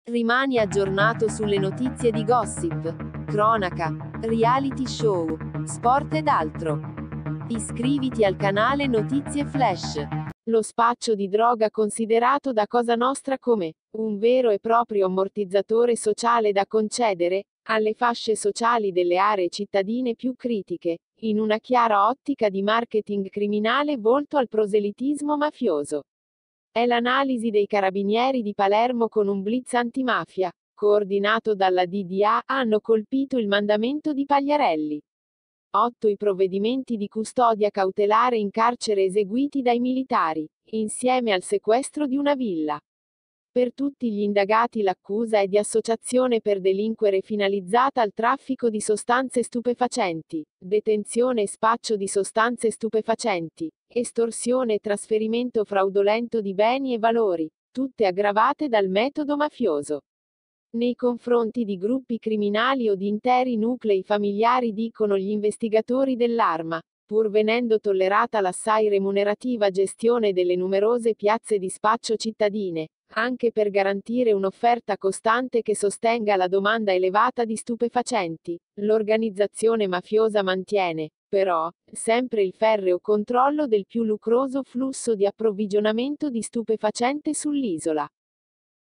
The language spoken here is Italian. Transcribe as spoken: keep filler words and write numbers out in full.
Rimani aggiornato sulle notizie di gossip, cronaca, reality show, sport ed altro. Iscriviti al canale Notizie Flash. Lo spaccio di droga considerato da Cosa Nostra come un vero e proprio ammortizzatore sociale da concedere alle fasce sociali delle aree cittadine più critiche, in una chiara ottica di marketing criminale volto al proselitismo mafioso. È l'analisi dei carabinieri di Palermo con un blitz antimafia, coordinato dalla D D A, hanno colpito il mandamento di Pagliarelli. Otto i provvedimenti di custodia cautelare in carcere eseguiti dai militari, insieme al sequestro di una villa. Per tutti gli indagati l'accusa è di associazione per delinquere finalizzata al traffico di sostanze stupefacenti, detenzione e spaccio di sostanze stupefacenti, estorsione e trasferimento fraudolento di beni e valori, tutte aggravate dal metodo mafioso. Nei confronti di gruppi criminali o di interi nuclei familiari, dicono gli investigatori dell'Arma, pur venendo tollerata l'assai remunerativa gestione delle numerose piazze di spaccio cittadine, anche per garantire un'offerta costante che sostenga la domanda elevata di stupefacenti, l'organizzazione mafiosa mantiene, però, sempre il ferreo controllo del più lucroso flusso di approvvigionamento di stupefacente sull'isola.